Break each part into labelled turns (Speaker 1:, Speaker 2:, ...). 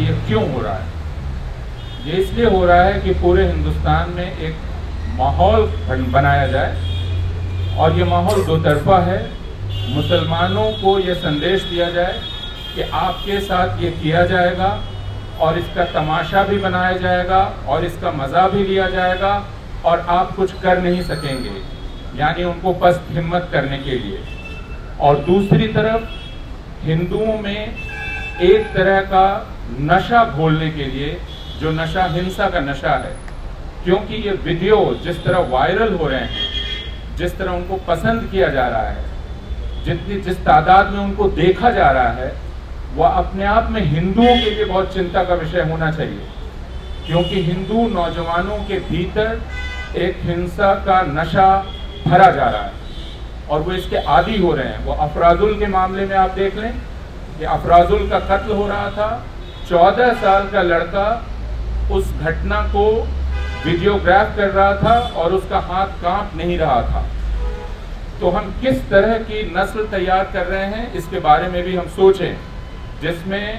Speaker 1: ये क्यों हो रहा है? ये इसलिए हो रहा है कि पूरे हिंदुस्तान में एक माहौल बनाया जाए और ये माहौल दो तरफा है। मुसलमानों को ये संदेश दिया जाए कि आपके साथ ये किया जाएगा और इसका तमाशा भी बनाया जाएगा और इसका मज़ा भी लिया जाएगा और आप कुछ कर नहीं सकेंगे, यानी उनको पस्त हिम्मत करने के लिए। और दूसरी तरफ हिंदुओं में एक तरह का नशा घोलने के लिए, जो नशा हिंसा का नशा है, क्योंकि ये वीडियो जिस तरह वायरल हो रहे हैं, जिस तरह उनको पसंद किया जा रहा है, जिस तादाद में उनको देखा जा रहा है, वह अपने आप में हिंदुओं के लिए बहुत चिंता का विषय होना चाहिए, क्योंकि हिंदू नौजवानों के भीतर एक हिंसा का नशा भरा जा रहा है और वो इसके आदी हो रहे हैं। वो अफराजुल के मामले में आप देख लें कि अफराजुल का कत्ल हो रहा था, 14 साल का लड़का उस घटना को वीडियोग्राफ कर रहा था और उसका हाथ कांप नहीं रहा था। तो हम किस तरह की नस्ल तैयार कर रहे हैं, इसके बारे में भी हम सोचें, जिसमें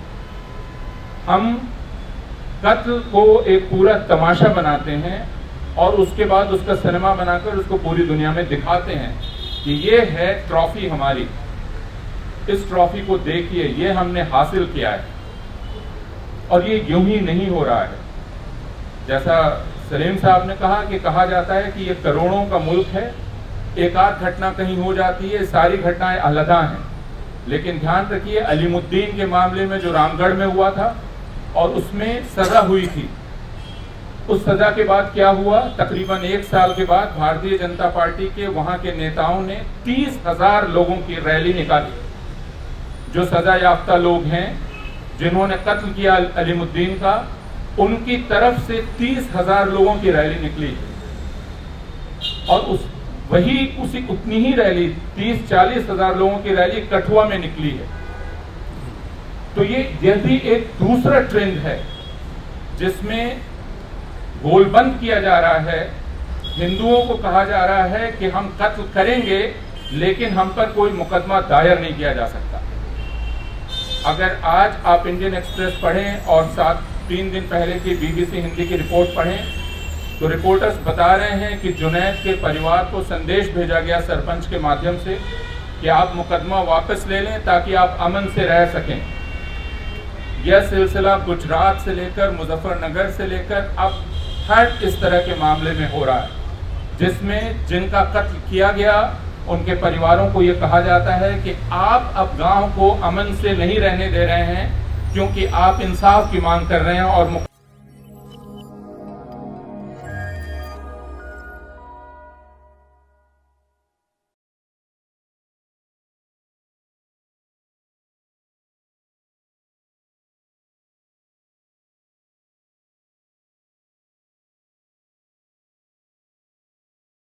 Speaker 1: हम कत्ल को एक पूरा तमाशा बनाते हैं और उसके बाद उसका सिनेमा बनाकर उसको पूरी दुनिया में दिखाते हैं कि ये है ट्रॉफी हमारी, इस ट्रॉफी को देखिए, ये हमने हासिल किया है। और ये यूं ही नहीं हो रहा है। जैसा सलीम साहब ने कहा कि कहा जाता है कि ये करोड़ों का मुल्क है, एक आध घटना कहीं हो जाती है, सारी घटनाएं अलग हैं। लेकिन ध्यान रखिए, अलीमुद्दीन के मामले में जो रामगढ़ में हुआ था और उसमें सजा हुई थी, उस सजा के बाद क्या हुआ, तकरीबन 1 साल के बाद भारतीय जनता पार्टी के वहां के नेताओं ने 30,000 लोगों की रैली निकाली। जो सजा याफ्ता लोग हैं, जिन्होंने कत्ल किया अलीमुद्दीन का, उनकी तरफ से 30,000 लोगों की रैली निकली और उतनी ही रैली 30-40 हजार लोगों की रैली कठुआ में निकली है। तो ये भी एक दूसरा ट्रेंड है जिसमें गोलबंद किया जा रहा है। हिंदुओं को कहा जा रहा है कि हम कत्ल करेंगे लेकिन हम पर कोई मुकदमा दायर नहीं किया जा सकता। अगर आज आप इंडियन एक्सप्रेस पढ़ें और 3 दिन पहले की BBC हिंदी की रिपोर्ट पढ़ें तो रिपोर्टर्स बता रहे हैं कि जुनैद के परिवार को संदेश भेजा गया सरपंच के माध्यम से कि आप मुकदमा वापस ले लें ताकि आप अमन से रह सकें। यह सिलसिला गुजरात से लेकर मुजफ्फरनगर से लेकर अब हर इस तरह के मामले में हो रहा है, जिसमें जिनका कत्ल किया गया उनके परिवारों को यह कहा जाता है कि आप अब गांव को अमन से नहीं रहने दे रहे हैं क्योंकि आप इंसाफ की मांग कर रहे हैं और